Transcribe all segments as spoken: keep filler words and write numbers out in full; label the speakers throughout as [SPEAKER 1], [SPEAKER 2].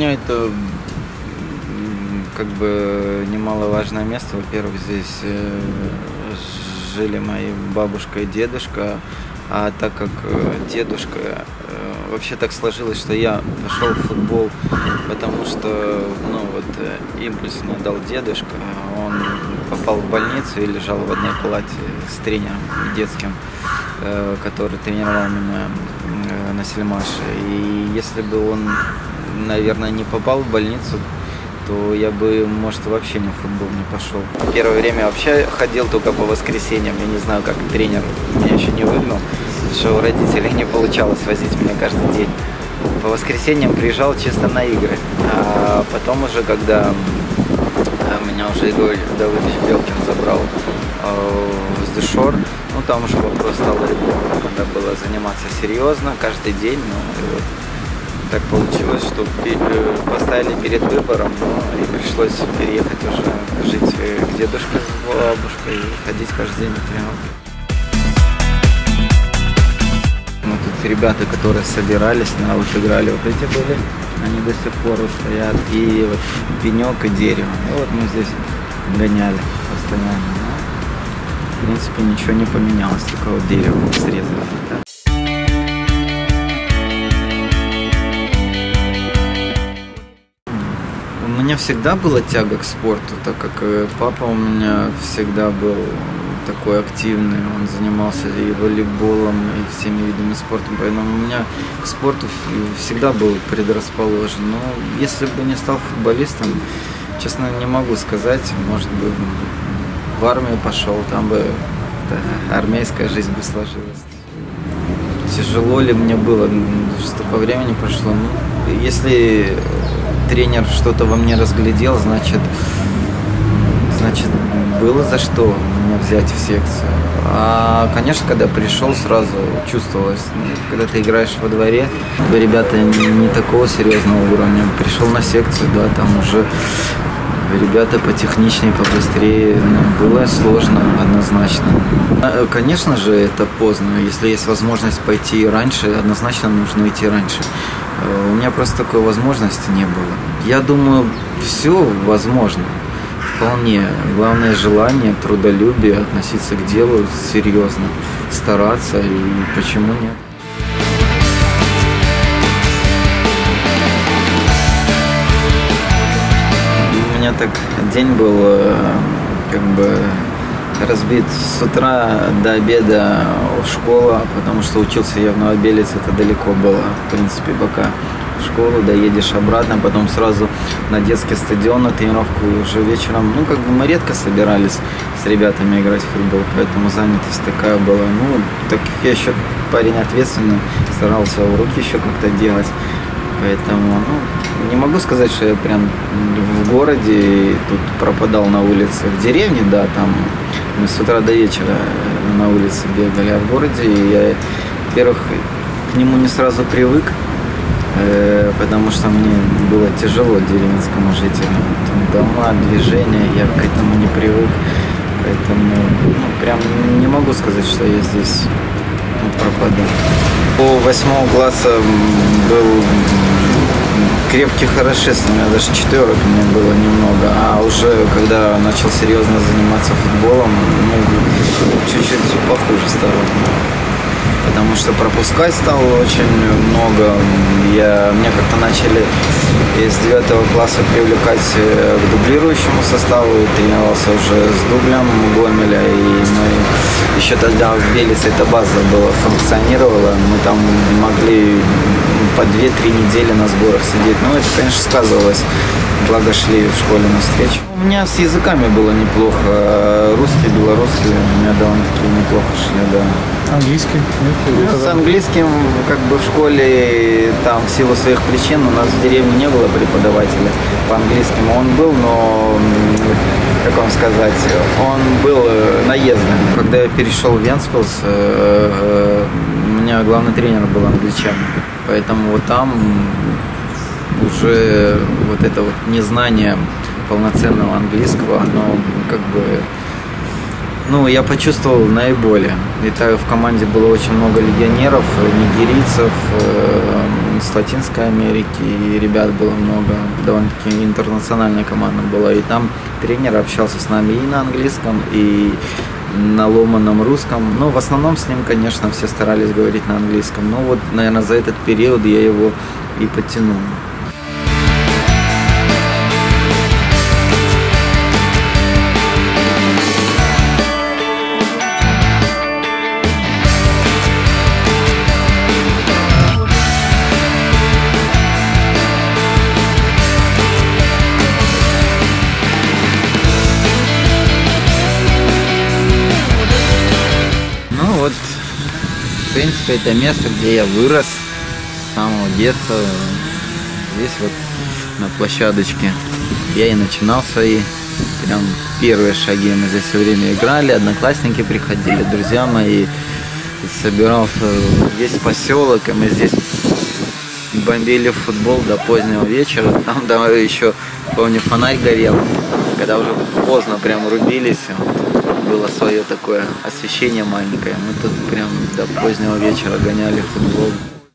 [SPEAKER 1] меня это как бы немаловажное место. Во-первых, здесь жили мои бабушка и дедушка, а так как дедушка, вообще так сложилось, что я пошел в футбол, потому что, ну вот, импульс мне дал дедушка, он попал в больницу и лежал в одной палате с тренером детским, который тренировал меня на Сельмаше. И если бы он, наверное, не попал в больницу, то я бы, может, вообще ни в футбол не пошел. Первое время вообще ходил только по воскресеньям. Я не знаю, как тренер меня еще не выгнал, потому что у родителей не получалось возить меня каждый день. По воскресеньям приезжал чисто на игры. А потом уже, когда меня уже Игорь Давыдович Белкин забрал в Сдешор, ну там уже вопрос стал другой. Надо было заниматься серьезно каждый день. Ну, и вот так получилось, что поставили перед выбором, ну, и пришлось переехать уже жить к дедушке с бабушкой и ходить каждый день на тренировки. Ну, тут ребята, которые собирались, на вот играли, вот эти были, они до сих пор вот стоят, и вот пенек и дерево. И вот мы здесь гоняли постоянно. Но, в принципе, ничего не поменялось, только вот дерево срезали. Да? У меня всегда была тяга к спорту, так как папа у меня всегда был такой активный, он занимался и волейболом, и всеми видами спорта, поэтому у меня к спорту всегда был предрасположен. Но если бы не стал футболистом, честно, не могу сказать, может быть, в армию пошел, там бы армейская жизнь бы сложилась. Тяжело ли мне было, столько времени прошло, ну, если тренер что-то во мне разглядел, значит, значит, было за что меня взять в секцию. А, конечно, когда пришел, сразу чувствовалось, когда ты играешь во дворе, ребята не такого серьезного уровня. Пришел на секцию, да, там уже ребята потехничнее, побыстрее. Ну, было сложно, однозначно. Конечно же, это поздно. Если есть возможность пойти раньше, однозначно нужно идти раньше. У меня просто такой возможности не было. Я думаю, все возможно. Вполне. Главное желание, трудолюбие, относиться к делу серьезно, стараться, и почему нет. У меня так день был как бы разбит с утра до обеда школа, потому что учился я в Новобелице, это далеко было, в принципе, пока в школу доедешь обратно, потом сразу на детский стадион на тренировку, и уже вечером, ну, как бы мы редко собирались с ребятами играть в футбол, поэтому занятость такая была. Ну, так как я еще парень ответственный, старался уроки еще как-то делать, поэтому, ну, не могу сказать, что я прям в городе тут пропадал на улице. В деревне, да, там мы с утра до вечера на улице бегали, а в городе я, во-первых, к нему не сразу привык, э, потому что мне было тяжело деревенскому жителю. Там дома, движения, я к этому не привык, поэтому, ну, прям не могу сказать, что я здесь, ну, пропадал. По восьмого класса был крепкий хорошист, у меня даже четверок мне было немного, а уже когда начал серьезно заниматься футболом, ну, чуть-чуть похуже стало. Потому что пропускать стало очень много. Я, мне как-то начали с девятого класса привлекать к дублирующему составу. Тренировался уже с дублем Гомеля. И мы еще тогда в Белице эта база была, функционировала. Мы там могли по две-три недели на сборах сидеть. Ну, это, конечно, сказывалось. Благо шли в школе навстречу. У меня с языками было неплохо. Русский, белорусский у меня довольно-таки неплохо шли, да.
[SPEAKER 2] Английский?
[SPEAKER 1] Ну, с английским как бы в школе, там в силу своих причин, у нас в деревне не было преподавателя по английскому. Он был, но, как вам сказать, он был наездным. Когда я перешел в Вентспилс, у меня главный тренер был англичанин. Поэтому вот там уже вот это вот незнание полноценного английского, оно как бы... Ну, я почувствовал наиболее. И так в команде было очень много легионеров, нигерийцев, с Латинской Америки, и ребят было много, довольно-таки интернациональная команда была. И там тренер общался с нами и на английском, и на ломаном русском. Но в основном с ним, конечно, все старались говорить на английском. Но вот, наверное, за этот период я его и подтянул. В принципе, это место, где я вырос с самого детства. Здесь вот на площадочке я и начинал свои прям первые шаги. Мы здесь все время играли, одноклассники приходили, друзья мои. Собирался весь поселок, и мы здесь бомбили в футбол до позднего вечера. Там давай еще, помню, фонарь горел, когда уже поздно прям рубились. Было свое такое освещение маленькое. Мы тут прям до позднего вечера гоняли футбол.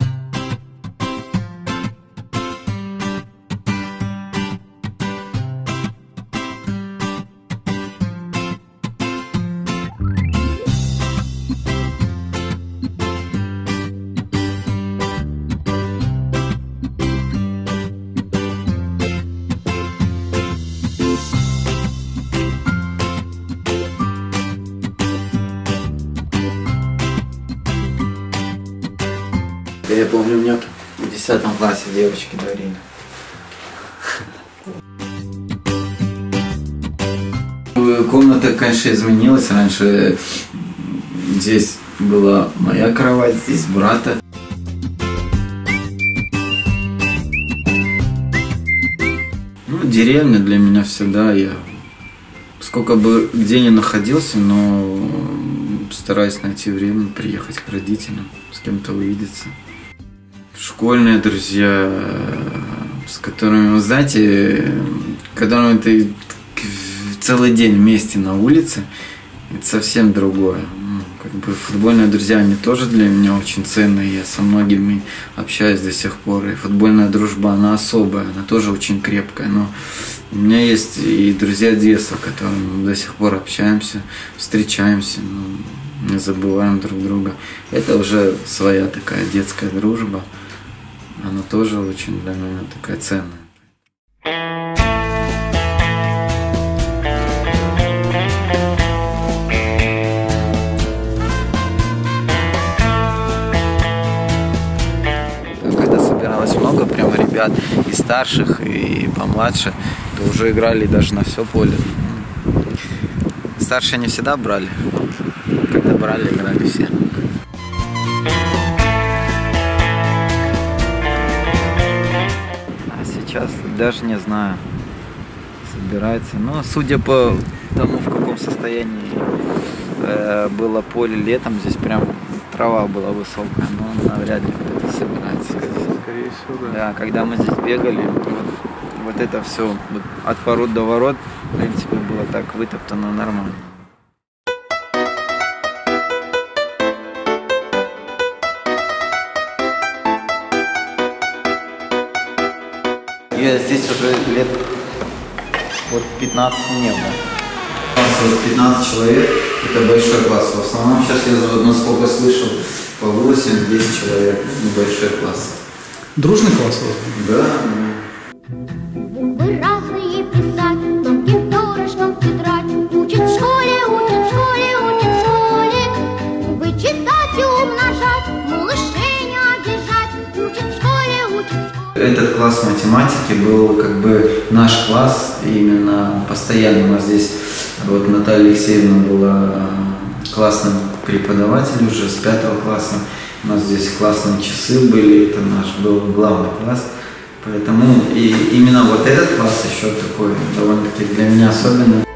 [SPEAKER 1] Я помню, мне в десятом классе девочки дарили. Комната, конечно, изменилась. Раньше здесь была моя кровать, здесь брата. Ну, деревня для меня всегда. Я сколько бы где ни находился, но стараюсь найти время приехать к родителям, с кем-то увидеться. Школьные друзья, с которыми, вы знаете, которыми ты целый день вместе на улице, это совсем другое. Как бы футбольные друзья, они тоже для меня очень ценные, я со многими общаюсь до сих пор, и футбольная дружба, она особая, она тоже очень крепкая, но у меня есть и друзья детства, с которыми мы до сих пор общаемся, встречаемся, ну, не забываем друг друга. Это уже своя такая детская дружба. Она тоже очень для меня такая ценная. Когда собиралось много прям ребят, и старших, и помладше, то уже играли даже на все поле. Старшие не всегда брали. Когда брали, играли все. Сейчас даже не знаю, собирается. Но судя по тому, в каком состоянии э, было поле летом, здесь прям трава была высокая, но навряд ли кто-то собирается.
[SPEAKER 2] Скорее всего, да.
[SPEAKER 1] Да, когда мы здесь бегали, вот, вот это все вот, от ворот до ворот, в принципе, было так вытоптано нормально. Я здесь уже лет вот пятнадцать не было. У нас пятнадцать человек, это большой класс. В основном сейчас я, насколько слышал, по восемь-десять человек, небольшой класс.
[SPEAKER 2] Дружный класс?
[SPEAKER 1] Да.
[SPEAKER 3] Буквы разные писать, тонким перышком тетрадь. Учат в школе, учат в школе, учат в школе. Вычитать и умножать, малышей не обижать. Учат в школе, учат в школе.
[SPEAKER 1] Этот класс математики был как бы наш класс, именно постоянно. У нас здесь вот Наталья Алексеевна была классным преподавателем уже с пятого класса. У нас здесь классные часы были, это наш был главный класс. Поэтому и именно вот этот класс еще такой довольно-таки для меня особенный.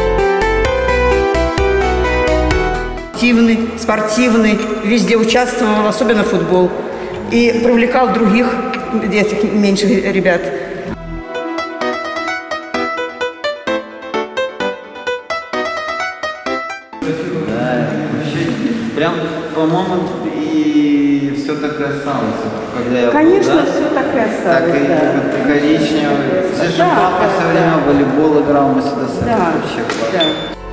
[SPEAKER 4] Активный, спортивный, везде участвовал, особенно футбол. И привлекал других детей, меньших ребят.
[SPEAKER 1] Да, вообще, прям, по-моему, и все так и осталось. Когда я
[SPEAKER 4] Конечно,
[SPEAKER 1] был, да?
[SPEAKER 4] все так и
[SPEAKER 1] Так
[SPEAKER 4] осталось,
[SPEAKER 1] и
[SPEAKER 4] да.
[SPEAKER 1] вот коричневый. Здесь же
[SPEAKER 4] Да,
[SPEAKER 1] папа
[SPEAKER 4] да,
[SPEAKER 1] все
[SPEAKER 4] да.
[SPEAKER 1] время волейбол играл, мы сюда сами
[SPEAKER 4] Да,
[SPEAKER 1] вообще классно.
[SPEAKER 4] да.